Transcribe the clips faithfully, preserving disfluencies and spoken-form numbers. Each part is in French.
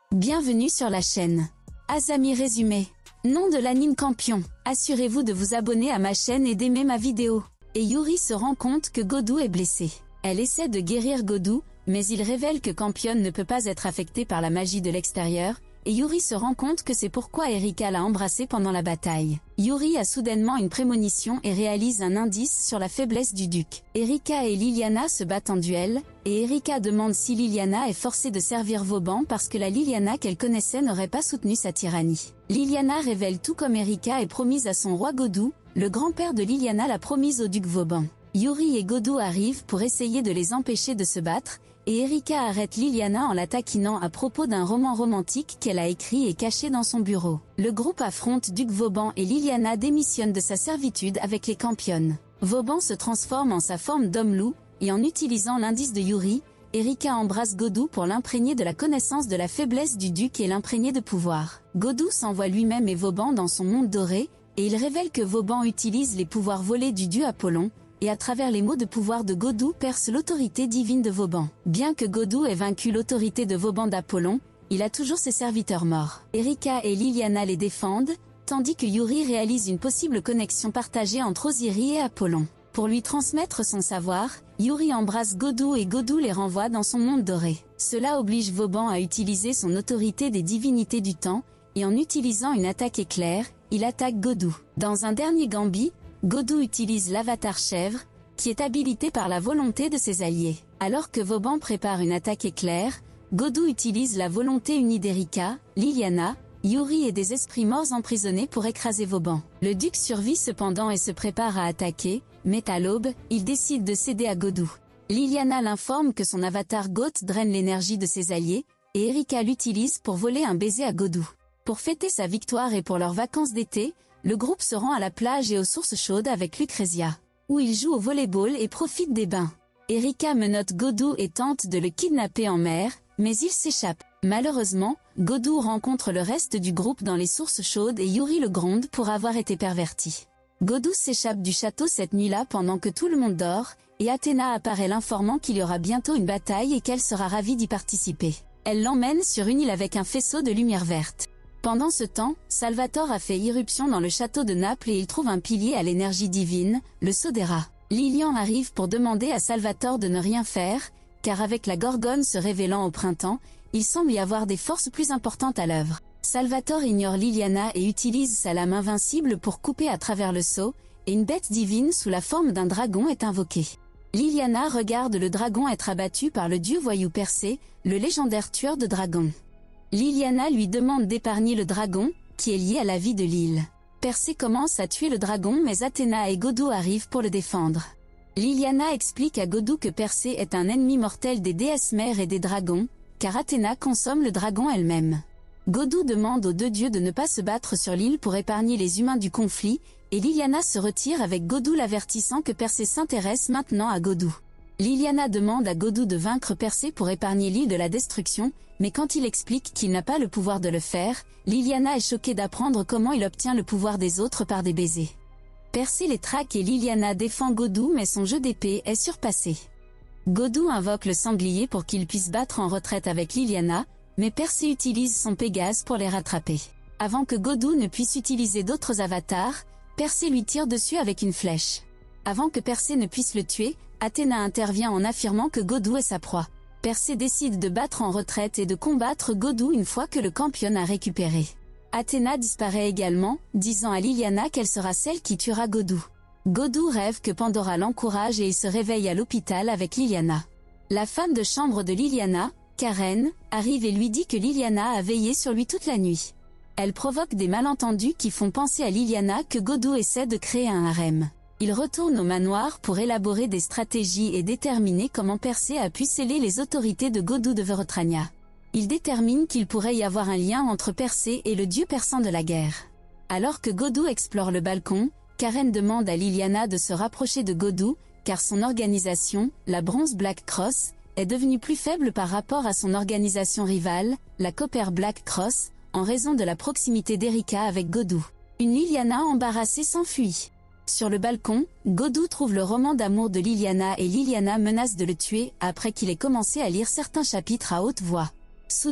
Bienvenue sur la chaîne Azami Résumé. Nom de l'anime Campion. Assurez-vous de vous abonner à ma chaîne et d'aimer ma vidéo. Et Yuri se rend compte que Godu est blessé. Elle essaie de guérir Godu, mais il révèle que Campion ne peut pas être affecté par la magie de l'extérieur, et Yuri se rend compte que c'est pourquoi Erika l'a embrassé pendant la bataille. Yuri a soudainement une prémonition et réalise un indice sur la faiblesse du duc. Erika et Liliana se battent en duel, et Erika demande si Liliana est forcée de servir Vauban parce que la Liliana qu'elle connaissait n'aurait pas soutenu sa tyrannie. Liliana révèle tout comme Erika est promise à son roi Godu, le grand-père de Liliana l'a promise au duc Vauban. Yuri et Godu arrivent pour essayer de les empêcher de se battre, et Erika arrête Liliana en la taquinant à propos d'un roman romantique qu'elle a écrit et caché dans son bureau. Le groupe affronte duc Vauban et Liliana démissionne de sa servitude avec les Campionnes. Vauban se transforme en sa forme d'homme-loup, et en utilisant l'indice de Yuri, Erika embrasse Godu pour l'imprégner de la connaissance de la faiblesse du duc et l'imprégner de pouvoir. Godu s'envoie lui-même et Vauban dans son monde doré, et il révèle que Vauban utilise les pouvoirs volés du dieu Apollon, et à travers les mots de pouvoir de Godu perce l'autorité divine de Vauban. Bien que Godu ait vaincu l'autorité de Vauban d'Apollon, il a toujours ses serviteurs morts. Erika et Liliana les défendent, tandis que Yuri réalise une possible connexion partagée entre Osiris et Apollon. Pour lui transmettre son savoir, Yuri embrasse Godu et Godu les renvoie dans son monde doré. Cela oblige Vauban à utiliser son autorité des divinités du temps, et en utilisant une attaque éclair, il attaque Godu. Dans un dernier gambit, Godu utilise l'avatar chèvre, qui est habilité par la volonté de ses alliés. Alors que Vauban prépare une attaque éclair, Godu utilise la volonté unie d'Erika, Liliana, Yuri et des esprits morts emprisonnés pour écraser Vauban. Le duc survit cependant et se prépare à attaquer, mais à l'aube, il décide de céder à Godu. Liliana l'informe que son avatar Goth draine l'énergie de ses alliés, et Erika l'utilise pour voler un baiser à Godu. Pour fêter sa victoire et pour leurs vacances d'été, le groupe se rend à la plage et aux sources chaudes avec Lucrezia, où ils jouent au volleyball et profitent des bains. Erika menotte Godu et tente de le kidnapper en mer, mais il s'échappe. Malheureusement, Godu rencontre le reste du groupe dans les sources chaudes et Yuri le gronde pour avoir été perverti. Godu s'échappe du château cette nuit-là pendant que tout le monde dort, et Athéna apparaît l'informant qu'il y aura bientôt une bataille et qu'elle sera ravie d'y participer. Elle l'emmène sur une île avec un faisceau de lumière verte. Pendant ce temps, Salvatore a fait irruption dans le château de Naples et il trouve un pilier à l'énergie divine, le Sodera. Lilian arrive pour demander à Salvatore de ne rien faire, car avec la Gorgone se révélant au printemps, il semble y avoir des forces plus importantes à l'œuvre. Salvatore ignore Liliana et utilise sa lame invincible pour couper à travers le sceau, et une bête divine sous la forme d'un dragon est invoquée. Liliana regarde le dragon être abattu par le dieu voyou Persée, le légendaire tueur de dragons. Liliana lui demande d'épargner le dragon, qui est lié à la vie de l'île. Persée commence à tuer le dragon mais Athéna et Godu arrivent pour le défendre. Liliana explique à Godu que Persée est un ennemi mortel des déesses mères et des dragons, car Athéna consomme le dragon elle-même. Godu demande aux deux dieux de ne pas se battre sur l'île pour épargner les humains du conflit, et Liliana se retire avec Godu l'avertissant que Persée s'intéresse maintenant à Godu. Liliana demande à Godu de vaincre Persée pour épargner l'île de la destruction, mais quand il explique qu'il n'a pas le pouvoir de le faire, Liliana est choquée d'apprendre comment il obtient le pouvoir des autres par des baisers. Persée les traque et Liliana défend Godu mais son jeu d'épée est surpassé. Godu invoque le sanglier pour qu'il puisse battre en retraite avec Liliana, mais Persée utilise son Pégase pour les rattraper. Avant que Godu ne puisse utiliser d'autres avatars, Persée lui tire dessus avec une flèche. Avant que Persée ne puisse le tuer, Athéna intervient en affirmant que Godu est sa proie. Persée décide de battre en retraite et de combattre Godu une fois que le Campion a récupéré. Athéna disparaît également, disant à Liliana qu'elle sera celle qui tuera Godu. Godu rêve que Pandora l'encourage et il se réveille à l'hôpital avec Liliana. La femme de chambre de Liliana, Karen, arrive et lui dit que Liliana a veillé sur lui toute la nuit. Elle provoque des malentendus qui font penser à Liliana que Godu essaie de créer un harem. Il retourne au manoir pour élaborer des stratégies et déterminer comment Persée a pu sceller les autorités de Godu de Verotrania. Il détermine qu'il pourrait y avoir un lien entre Persée et le dieu persan de la guerre. Alors que Godu explore le balcon, Karen demande à Liliana de se rapprocher de Godu, car son organisation, la Bronze Black Cross, est devenue plus faible par rapport à son organisation rivale, la Copper Black Cross, en raison de la proximité d'Erika avec Godu. Une Liliana embarrassée s'enfuit. Sur le balcon, Godu trouve le roman d'amour de Liliana et Liliana menace de le tuer après qu'il ait commencé à lire certains chapitres à haute voix. Soudain,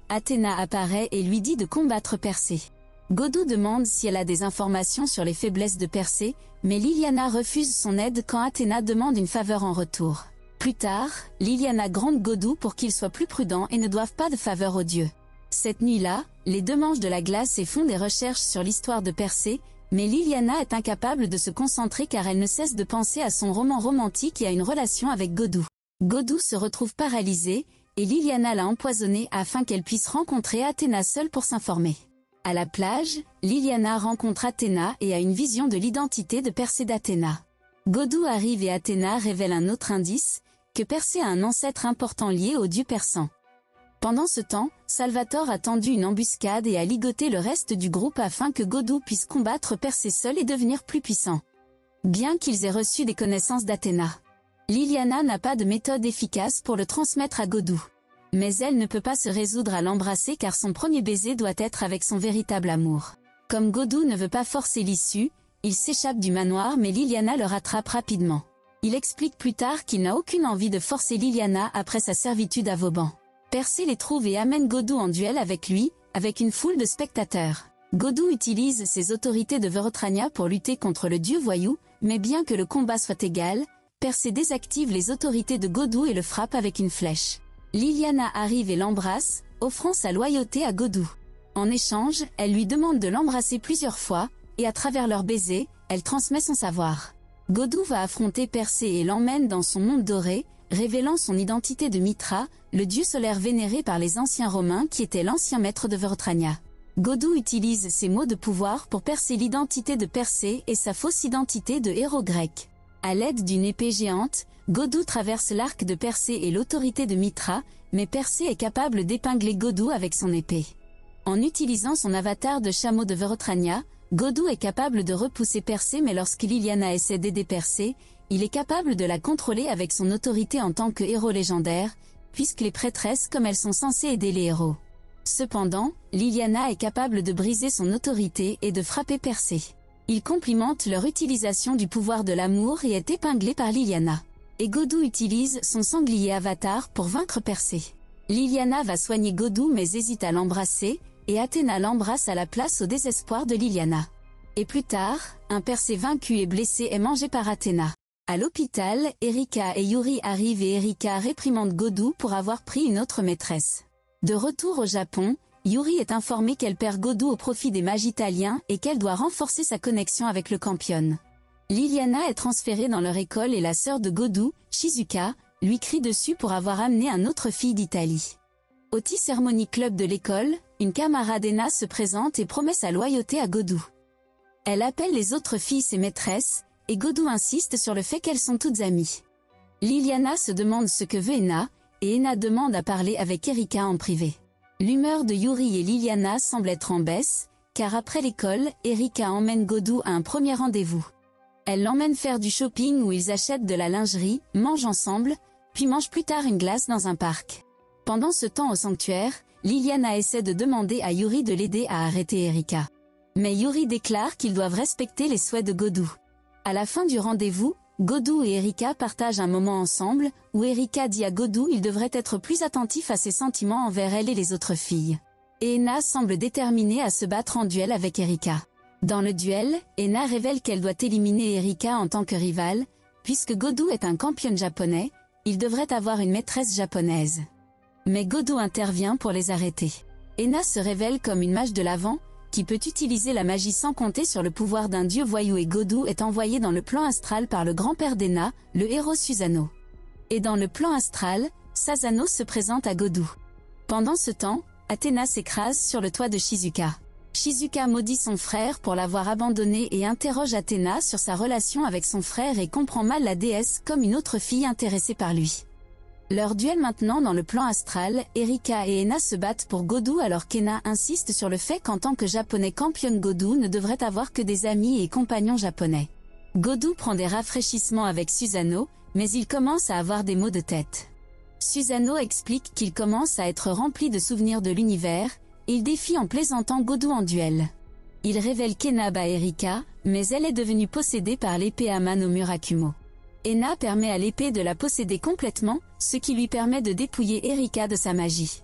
Athéna apparaît et lui dit de combattre Persée. Godou demande si elle a des informations sur les faiblesses de Persée, mais Liliana refuse son aide quand Athéna demande une faveur en retour. Plus tard, Liliana gronde Godou pour qu'il soit plus prudent et ne doive pas de faveur aux dieux. Cette nuit-là, les deux mangent de la glace et font des recherches sur l'histoire de Persée, mais Liliana est incapable de se concentrer car elle ne cesse de penser à son roman romantique et à une relation avec Godou. Godou se retrouve paralysé, et Liliana l'a empoisonné afin qu'elle puisse rencontrer Athéna seule pour s'informer. À la plage, Liliana rencontre Athéna et a une vision de l'identité de Persée d'Athéna. Godou arrive et Athéna révèle un autre indice, que Persée a un ancêtre important lié au dieu persan. Pendant ce temps, Salvatore a tendu une embuscade et a ligoté le reste du groupe afin que Godou puisse combattre Persée seul et devenir plus puissant. Bien qu'ils aient reçu des connaissances d'Athéna, Liliana n'a pas de méthode efficace pour le transmettre à Godou. Mais elle ne peut pas se résoudre à l'embrasser car son premier baiser doit être avec son véritable amour. Comme Godou ne veut pas forcer l'issue, il s'échappe du manoir mais Liliana le rattrape rapidement. Il explique plus tard qu'il n'a aucune envie de forcer Liliana après sa servitude à Vauban. Persée les trouve et amène Godou en duel avec lui, avec une foule de spectateurs. Godou utilise ses autorités de Vorotrania pour lutter contre le dieu voyou, mais bien que le combat soit égal, Persée désactive les autorités de Godou et le frappe avec une flèche. Liliana arrive et l'embrasse, offrant sa loyauté à Godou. En échange, elle lui demande de l'embrasser plusieurs fois, et à travers leur baiser, elle transmet son savoir. Godou va affronter Persée et l'emmène dans son monde doré, révélant son identité de Mithra, le dieu solaire vénéré par les anciens Romains qui était l'ancien maître de Vorotrania. Godou utilise ses mots de pouvoir pour percer l'identité de Persée et sa fausse identité de héros grec. À l'aide d'une épée géante, Godou traverse l'arc de Persée et l'autorité de Mithra, mais Persée est capable d'épingler Godou avec son épée. En utilisant son avatar de chameau de Vorotrania, Godou est capable de repousser Persée mais lorsque Liliana essaie d'aider Persée, il est capable de la contrôler avec son autorité en tant que héros légendaire, puisque les prêtresses comme elles sont censées aider les héros. Cependant, Liliana est capable de briser son autorité et de frapper Persée. Ils complimentent leur utilisation du pouvoir de l'amour et est épinglé par Liliana. Et Godou utilise son sanglier avatar pour vaincre Persée. Liliana va soigner Godou mais hésite à l'embrasser, et Athéna l'embrasse à la place au désespoir de Liliana. Et plus tard, un Persée vaincu et blessé est mangé par Athéna. À l'hôpital, Erika et Yuri arrivent et Erika réprimande Godou pour avoir pris une autre maîtresse. De retour au Japon, Yuri est informée qu'elle perd Godou au profit des mages italiens et qu'elle doit renforcer sa connexion avec le Campione. Liliana est transférée dans leur école et la sœur de Godou, Shizuka, lui crie dessus pour avoir amené un autre fille d'Italie. Au Tea Ceremony Club de l'école, une camarade Ena se présente et promet sa loyauté à Godou. Elle appelle les autres filles ses maîtresses, et Godou insiste sur le fait qu'elles sont toutes amies. Liliana se demande ce que veut Ena, et Ena demande à parler avec Erika en privé. L'humeur de Yuri et Liliana semble être en baisse, car après l'école, Erika emmène Godou à un premier rendez-vous. Elle l'emmène faire du shopping où ils achètent de la lingerie, mangent ensemble, puis mangent plus tard une glace dans un parc. Pendant ce temps au sanctuaire, Liliana essaie de demander à Yuri de l'aider à arrêter Erika. Mais Yuri déclare qu'ils doivent respecter les souhaits de Godou. À la fin du rendez-vous, Godou et Erika partagent un moment ensemble, où Erika dit à Godou qu'il devrait être plus attentif à ses sentiments envers elle et les autres filles. Et Ena semble déterminée à se battre en duel avec Erika. Dans le duel, Ena révèle qu'elle doit éliminer Erika en tant que rivale, puisque Godou est un campion japonais, il devrait avoir une maîtresse japonaise. Mais Godou intervient pour les arrêter. Ena se révèle comme une mage de l'avant, qui peut utiliser la magie sans compter sur le pouvoir d'un dieu voyou et Godou est envoyé dans le plan astral par le grand-père d'Ena, le héros Susanoo. Et dans le plan astral, Sasano se présente à Godou. Pendant ce temps, Athéna s'écrase sur le toit de Shizuka. Shizuka maudit son frère pour l'avoir abandonné et interroge Athéna sur sa relation avec son frère et comprend mal la déesse comme une autre fille intéressée par lui. Leur duel maintenant dans le plan astral, Erika et Ena se battent pour Godou alors qu'Ena insiste sur le fait qu'en tant que japonais campion Godou ne devrait avoir que des amis et compagnons japonais. Godou prend des rafraîchissements avec Susanoo, mais il commence à avoir des maux de tête. Susanoo explique qu'il commence à être rempli de souvenirs de l'univers, et il défie en plaisantant Godou en duel. Il révèle qu'Ena bat Erika, mais elle est devenue possédée par l'épée Ama no Murakumo. Ena permet à l'épée de la posséder complètement, ce qui lui permet de dépouiller Erika de sa magie.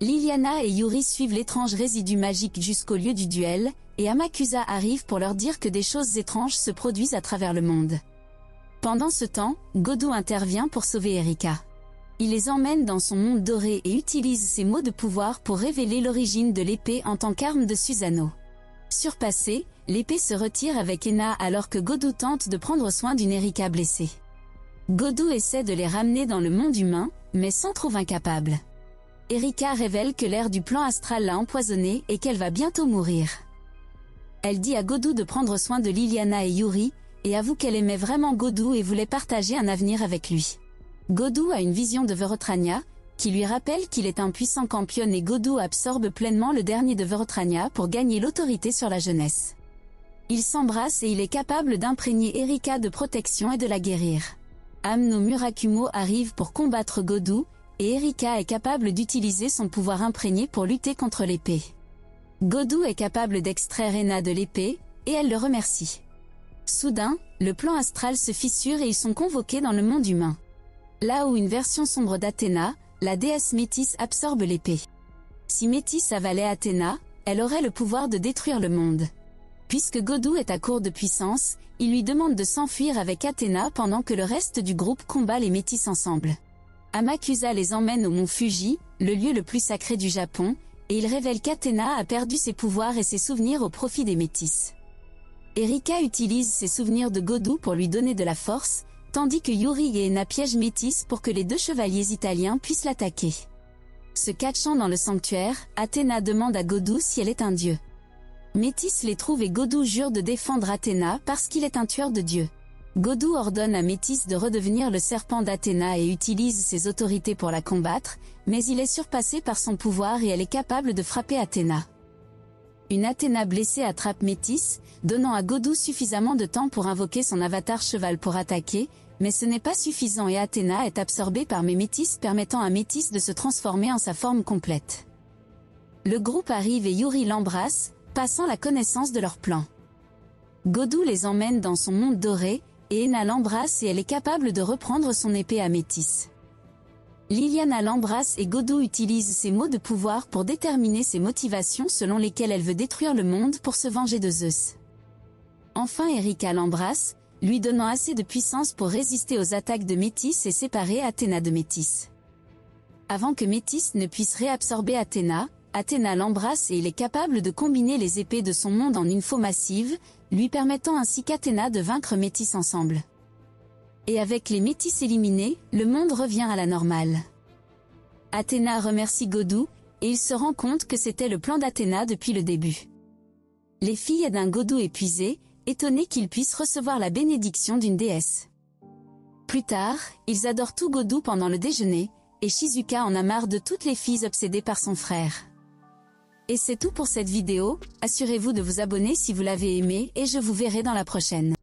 Liliana et Yuri suivent l'étrange résidu magique jusqu'au lieu du duel, et Amakusa arrive pour leur dire que des choses étranges se produisent à travers le monde. Pendant ce temps, Godu intervient pour sauver Erika. Il les emmène dans son monde doré et utilise ses mots de pouvoir pour révéler l'origine de l'épée en tant qu'arme de Susanoo. Surpassée, l'épée se retire avec Ena alors que Godu tente de prendre soin d'une Erika blessée. Godu essaie de les ramener dans le monde humain, mais s'en trouve incapable. Erika révèle que l'air du plan astral l'a empoisonnée et qu'elle va bientôt mourir. Elle dit à Godu de prendre soin de Liliana et Yuri, et avoue qu'elle aimait vraiment Godu et voulait partager un avenir avec lui. Godu a une vision de Vorotrania, qui lui rappelle qu'il est un puissant campion et Godu absorbe pleinement le dernier de Vorotrania pour gagner l'autorité sur la jeunesse. Ils s'embrassent et il est capable d'imprégner Erika de protection et de la guérir. Amno Murakumo arrive pour combattre Godu, et Erika est capable d'utiliser son pouvoir imprégné pour lutter contre l'épée. Godu est capable d'extraire Ena de l'épée, et elle le remercie. Soudain, le plan astral se fissure et ils sont convoqués dans le monde humain. Là où une version sombre d'Athéna, la déesse Métis absorbe l'épée. Si Métis avalait Athéna, elle aurait le pouvoir de détruire le monde. Puisque Godu est à court de puissance, il lui demande de s'enfuir avec Athéna pendant que le reste du groupe combat les Métis ensemble. Amakusa les emmène au mont Fuji, le lieu le plus sacré du Japon, et il révèle qu'Athéna a perdu ses pouvoirs et ses souvenirs au profit des Métis. Erika utilise ses souvenirs de Godu pour lui donner de la force, tandis que Yuri et Ena piègent Métis pour que les deux chevaliers italiens puissent l'attaquer. Se cachant dans le sanctuaire, Athéna demande à Godu si elle est un dieu. Métis les trouve et Godu jure de défendre Athéna parce qu'il est un tueur de dieux. Godu ordonne à Métis de redevenir le serpent d'Athéna et utilise ses autorités pour la combattre, mais il est surpassé par son pouvoir et elle est capable de frapper Athéna. Une Athéna blessée attrape Métis, donnant à Godu suffisamment de temps pour invoquer son avatar cheval pour attaquer, mais ce n'est pas suffisant et Athéna est absorbée par Métis permettant à Métis de se transformer en sa forme complète. Le groupe arrive et Yuri l'embrasse, passant la connaissance de leur plan. Godu les emmène dans son monde doré, et Ena l'embrasse et elle est capable de reprendre son épée à Métis. Liliana l'embrasse et Godu utilise ses mots de pouvoir pour déterminer ses motivations selon lesquelles elle veut détruire le monde pour se venger de Zeus. Enfin Erika l'embrasse, lui donnant assez de puissance pour résister aux attaques de Métis et séparer Athéna de Métis. Avant que Métis ne puisse réabsorber Athéna, Athéna l'embrasse et il est capable de combiner les épées de son monde en une faux massive, lui permettant ainsi qu'Athéna de vaincre Métis ensemble. Et avec les Métis éliminés, le monde revient à la normale. Athéna remercie Godu, et il se rend compte que c'était le plan d'Athéna depuis le début. Les filles aident un Godu épuisé, étonnées qu'il puisse recevoir la bénédiction d'une déesse. Plus tard, ils adorent tout Godu pendant le déjeuner, et Shizuka en a marre de toutes les filles obsédées par son frère. Et c'est tout pour cette vidéo, assurez-vous de vous abonner si vous l'avez aimé et je vous verrai dans la prochaine.